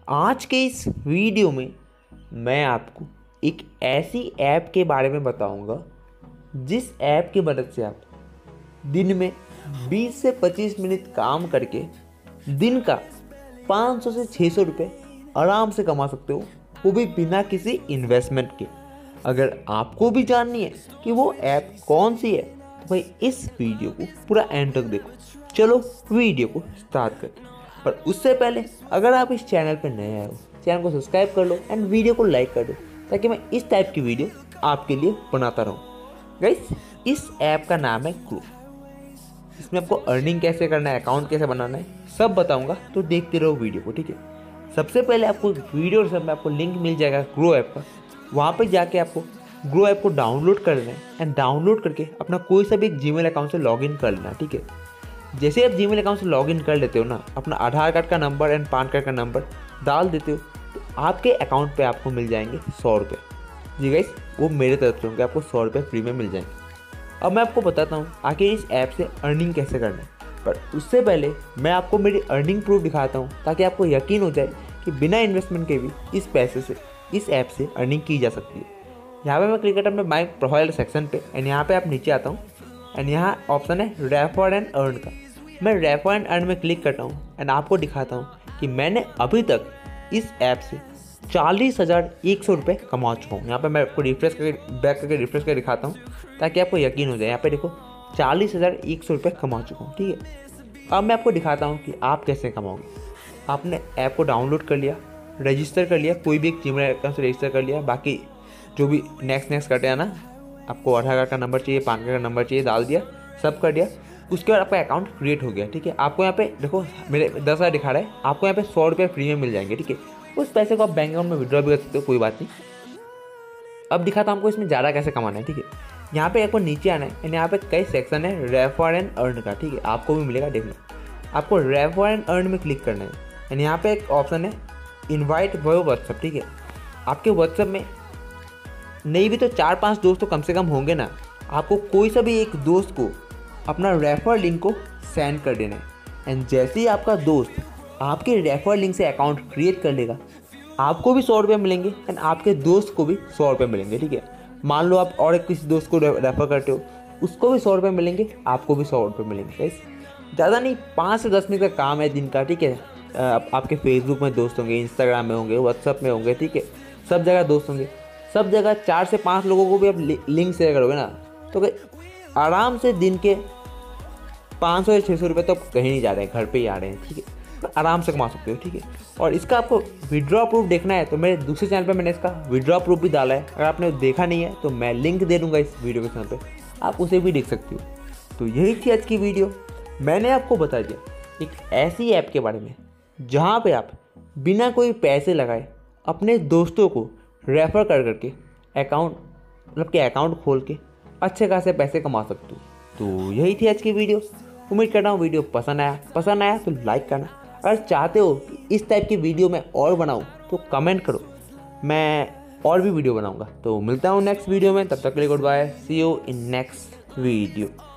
आज के इस वीडियो में मैं आपको एक ऐसी ऐप के बारे में बताऊंगा जिस ऐप की मदद से आप दिन में 20 से 25 मिनट काम करके दिन का 500 से 600 रुपये आराम से कमा सकते हो, वो भी बिना किसी इन्वेस्टमेंट के। अगर आपको भी जाननी है कि वो ऐप कौन सी है तो भाई इस वीडियो को पूरा एंड तक देखो। चलो वीडियो को स्टार्ट करते हैं। पर उससे पहले अगर आप इस चैनल पर नए आए हो, चैनल को सब्सक्राइब कर लो एंड वीडियो को लाइक कर दो ताकि मैं इस टाइप की वीडियो आपके लिए बनाता रहूँ। गाइस, इस ऐप का नाम है ग्रो। इसमें आपको अर्निंग कैसे करना है, अकाउंट कैसे बनाना है, सब बताऊंगा, तो देखते रहो वीडियो को, ठीक है। सबसे पहले आपको वीडियो सब में आपको लिंक मिल जाएगा ग्रो ऐप का। वहाँ पर जाके आपको ग्रो ऐप को डाउनलोड कर लेना है एंड डाउनलोड करके अपना कोई सा भी एक जीमेल अकाउंट से लॉगिन कर लेना, ठीक है। जैसे आप जीमेल अकाउंट से लॉगिन कर लेते हो ना, अपना आधार कार्ड का नंबर एंड पैन कार्ड का नंबर डाल देते हो तो आपके अकाउंट पे आपको मिल जाएंगे 100 रुपये। जी गाइस, वो मेरे तरफ से होंगे, आपको 100 रुपये फ्री में मिल जाएंगे। अब मैं आपको बताता हूँ आखिर इस ऐप से अर्निंग कैसे करना है। पर उससे पहले मैं आपको मेरी अर्निंग प्रूफ दिखाता हूँ ताकि आपको यकीन हो जाए कि बिना इन्वेस्टमेंट के भी इस पैसे से, इस ऐप से अर्निंग की जा सकती है। यहाँ पे मैं क्लिक करता हूँ अपने माई प्रोफाइल सेक्शन पे एंड यहाँ पे आप नीचे आता हूँ एंड यहाँ ऑप्शन है रेफर एंड अर्न का। मैं रेफर एंड अर्न में क्लिक करता हूँ एंड आपको दिखाता हूँ कि मैंने अभी तक इस ऐप से 40,100 रुपये कमा चुका हूँ। यहाँ पे मैं आपको रिफ्रेश करके बैक करके रिफ्रेश करके दिखाता हूँ ताकि आपको यकीन हो जाए। यहाँ पे देखो 40,100 रुपये कमा चुका हूँ, ठीक है। अब मैं आपको दिखाता हूँ कि आप कैसे कमाओगे। आपने ऐप को डाउनलोड कर लिया, रजिस्टर कर लिया, कोई भी एक जीमेल अकाउंट से रजिस्टर कर लिया, बाकी जो भी नेक्स्ट करते हैं ना, आपको आधार कार्ड का नंबर चाहिए, पैन कार्ड का नंबर चाहिए, डाल दिया, सब कर दिया। उसके बाद आपका अकाउंट क्रिएट हो गया, ठीक है। आपको यहाँ पे देखो मेरे 10,000 दिखा रहा है, आपको यहाँ पे 100 रुपये फ्री में मिल जाएंगे, ठीक है। उस पैसे को आप बैंक अकाउंट में विड्रॉ भी कर सकते हो, कोई बात नहीं। अब दिखाता हूँ आपको इसमें ज़्यादा कैसे कमाना है, ठीक है। यहाँ पे आपको नीचे आना है एंड यहाँ पे कई सेक्शन है रेफर एंड अर्न का, ठीक है। आपको भी मिलेगा, देखना। आपको रेफर एंड अर्न में क्लिक करना है एंड यहाँ पे एक ऑप्शन है इन्वाइट वो व्हाट्सअप, ठीक है। आपके व्हाट्सअप में नहीं भी तो 4-5 दोस्त तो कम से कम होंगे ना। आपको कोई सा भी एक दोस्त को अपना रेफर लिंक को सेंड कर देना है एंड जैसे ही आपका दोस्त आपके रेफर लिंक से अकाउंट क्रिएट कर लेगा, आपको भी 100 रुपये मिलेंगे एंड आपके दोस्त को भी 100 रुपये मिलेंगे, ठीक है। मान लो आप और किसी दोस्त को रेफर करते हो, उसको भी 100 रुपये मिलेंगे, आपको भी 100 रुपये मिलेंगे। गाइस, ज़्यादा नहीं, 5 से 10 मिनट का काम है दिन का, ठीक है। आपके फेसबुक में दोस्त होंगे, इंस्टाग्राम में होंगे, व्हाट्सअप में होंगे, ठीक है। सब जगह दोस्त होंगे, सब जगह 4 से 5 लोगों को भी आप लिंक शेयर करोगे ना, तो आराम से दिन के 500 या 600 रुपये तो कहीं नहीं जा रहे हैं, घर पे ही आ रहे हैं, ठीक है। तो आराम से कमा सकते हो, ठीक है। और इसका आपको विड्रॉ प्रूफ देखना है तो मेरे दूसरे चैनल पे मैंने इसका विड्रॉ प्रूफ भी डाला है। अगर आपने देखा नहीं है तो मैं लिंक दे दूँगा इस वीडियो के चैनल पे, आप उसे भी देख सकते हो। तो यही थी आज की वीडियो। मैंने आपको बता दिया एक ऐसी ऐप के बारे में जहाँ पर आप बिना कोई पैसे लगाए अपने दोस्तों को रेफ़र कर करके अकाउंट, मतलब कि अकाउंट खोल के अच्छे खासे पैसे कमा सकते हो। तो यही थी आज की वीडियो। उम्मीद करता हूँ वीडियो पसंद आया तो लाइक करना। अगर चाहते हो कि इस टाइप की वीडियो मैं और बनाऊँ तो कमेंट करो, मैं और भी वीडियो बनाऊँगा। तो मिलता हूँ नेक्स्ट वीडियो में, तब तक के लिए good bye, see you in next video.